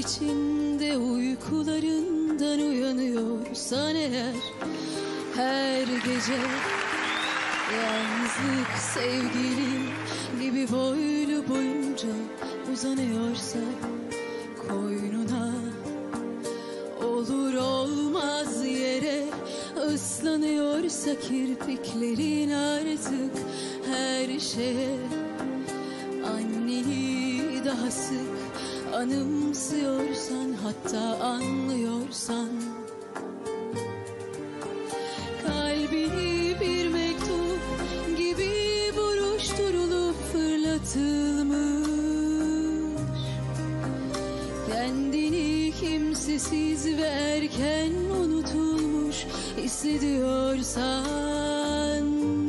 içinde uykularından uyanıyorsan eğer, her gece yalnızlık sevgilin gibi boylu boyunca uzanıyorsa koynuna, olur olmaz yere ıslanıyorsa kirpiklerin artık her şeye, anneni daha sık anımsıyorsan, hatta anlıyorsan, kalbini bir mektup gibi buruşturulup fırlatılmış, kendini kimsesiz ve erken unutulmuş hissediyorsan,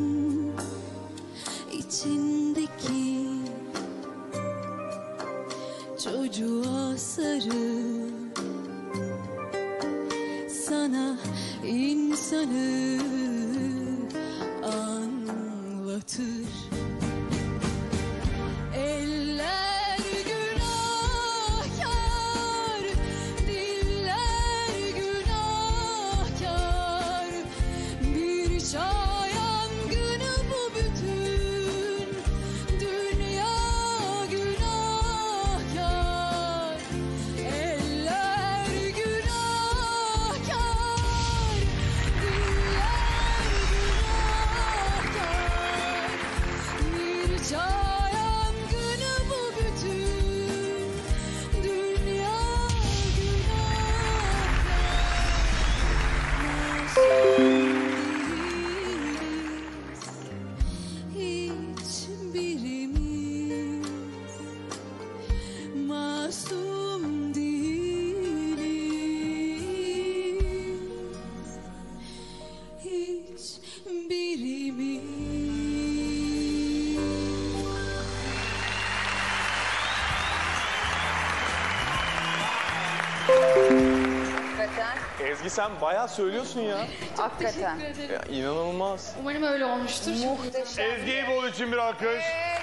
içindeki çocuğa sarıl, sana insanı anlatır. Eller günahkar, diller günahkar, bir çağ yangını bu bütün dünya günahkar. Eller günahkar, diller günahkar, bir çağ yangını bu bütün dünya masum değiliz, hiçbirimiz. Hakikaten. Ezgi sen bayağı söylüyorsun ya. Hakikaten. Ya inanılmaz. Umarım öyle olmuştur. Muhteşem. Ezgi Eyüboğlu için bir alkış.